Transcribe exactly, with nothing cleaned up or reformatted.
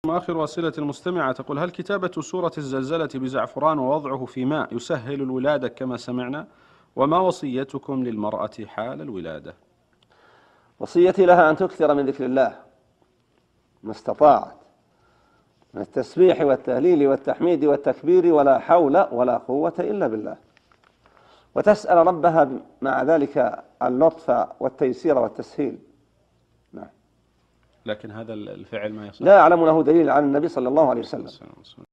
آخر أسئلة المستمعة تقول: هل كتابة سورة الزلزلة بزعفران ووضعه في ماء يسهل الولادة كما سمعنا؟ وما وصيتكم للمرأة حال الولادة؟ وصيتي لها أن تكثر من ذكر الله ما استطاعت من التسبيح والتهليل والتحميد والتكبير ولا حول ولا قوة إلا بالله، وتسأل ربها مع ذلك اللطف والتيسير والتسهيل. نعم. لكن هذا الفعل ما يصح؟ لا أعلم له دليل عن النبي صلى الله عليه وسلم.